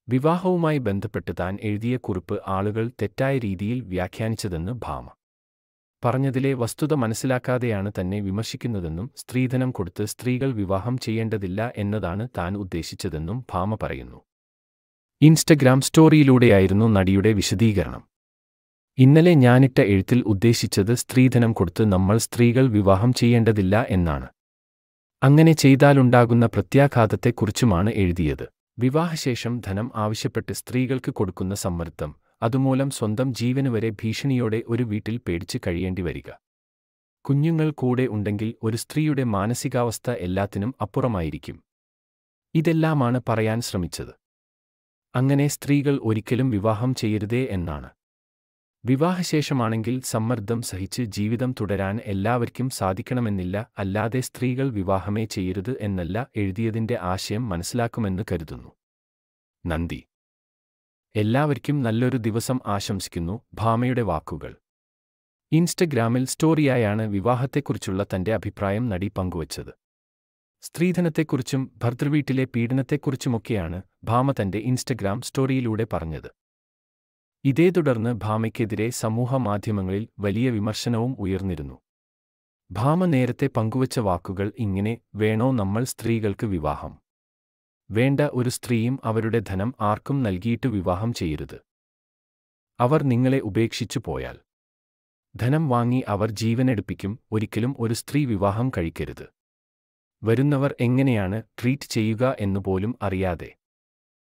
വിവാഹവുമായി ബന്ധപ്പെട്ട് താൻ എഴുതിയ കുറിപ്പ് ആളുകൾ തെറ്റായ രീതിയിൽ വ്യാഖ്യാനിച്ചതെന്ന് ഭാമ പറഞ്ഞതിലെ വസ്തുത മനസ്സിലാക്കാതെയാണ് തന്നെ വിമർശിക്കുന്നതെന്നും സ്ത്രീധനം കൊടുത്ത് സ്ത്രീകൾ വിവാഹം ചെയ്യേണ്ടതില്ല എന്നതാണ് താൻ ഉദ്ദേശിച്ചതെന്നും ഭാമ പറയുന്നു. ഇൻസ്റ്റഗ്രാം സ്റ്റോറിയിലൂടെയായിരുന്നു നടിയുടെ വിശദീകരണം. ഇന്നലെ ഞാനിട്ട എഴുത്തിൽ ഉദ്ദേശിച്ചത് സ്ത്രീധനം കൊടുത്ത് നമ്മൾ സ്ത്രീകൾ വിവാഹം ചെയ്യേണ്ടതില്ല എന്നാണ്. അങ്ങനെ ചെയ്താലുണ്ടാകുന്ന പ്രത്യാഘാതത്തെക്കുറിച്ചുമാണ് എഴുതിയത്. വിവാഹശേഷം ധനം ആവശ്യപ്പെട്ട് സ്ത്രീകൾക്ക് കൊടുക്കുന്ന സമ്മർദ്ദം, അതുമൂലം സ്വന്തം ജീവന് വരെ ഭീഷണിയോടെ ഒരു വീട്ടിൽ പേടിച്ച് കഴിയേണ്ടി വരിക. കുഞ്ഞുങ്ങൾ കൂടെ ഉണ്ടെങ്കിൽ ഒരു സ്ത്രീയുടെ മാനസികാവസ്ഥ എല്ലാത്തിനും അപ്പുറമായിരിക്കും. ഇതെല്ലാമാണ് പറയാൻ ശ്രമിച്ചത്. അങ്ങനെ സ്ത്രീകൾ ഒരിക്കലും വിവാഹം ചെയ്യരുതേ എന്നാണ്. വിവാഹശേഷമാണെങ്കിൽ സമ്മർദ്ദം സഹിച്ച് ജീവിതം തുടരാൻ എല്ലാവർക്കും സാധിക്കണമെന്നില്ല. അല്ലാതെ സ്ത്രീകൾ വിവാഹമേ ചെയ്യരുത് എന്നല്ല എഴുതിയതിന്റെ ആശയം മനസ്സിലാക്കുമെന്ന് കരുതുന്നു. നന്ദി. എല്ലാവർക്കും നല്ലൊരു ദിവസം ആശംസിക്കുന്നു. ഭാമയുടെ വാക്കുകൾ. ഇൻസ്റ്റഗ്രാമിൽ സ്റ്റോറിയായാണ് വിവാഹത്തെക്കുറിച്ചുള്ള തന്റെ അഭിപ്രായം നടി പങ്കുവച്ചത്. സ്ത്രീധനത്തെക്കുറിച്ചും ഭർതൃവീട്ടിലെ പീഡനത്തെക്കുറിച്ചുമൊക്കെയാണ് ഭാമ തന്റെ ഇൻസ്റ്റഗ്രാം സ്റ്റോറിയിലൂടെ പറഞ്ഞത്. ഇതേ തുടർന്ന് ഭാമയ്ക്കെതിരെ സമൂഹ മാധ്യമങ്ങളിൽ വലിയ വിമർശനവും ഉയർന്നിരുന്നു. ഭാമ നേരത്തെ പങ്കുവച്ച വാക്കുകൾ ഇങ്ങനെ: വേണോ നമ്മൾ സ്ത്രീകൾക്ക് വിവാഹം? വേണ്ട, ഒരു സ്ത്രീയും അവരുടെ ധനം ആർക്കും നൽകിയിട്ട് വിവാഹം ചെയ്യരുത്. അവർ നിങ്ങളെ ഉപേക്ഷിച്ചു പോയാൽ ധനം വാങ്ങി അവർ ജീവനെടുപ്പിക്കും. ഒരിക്കലും ഒരു സ്ത്രീ വിവാഹം കഴിക്കരുത്. വരുന്നവർ എങ്ങനെയാണ് ട്രീറ്റ് ചെയ്യുക എന്നുപോലും അറിയാതെ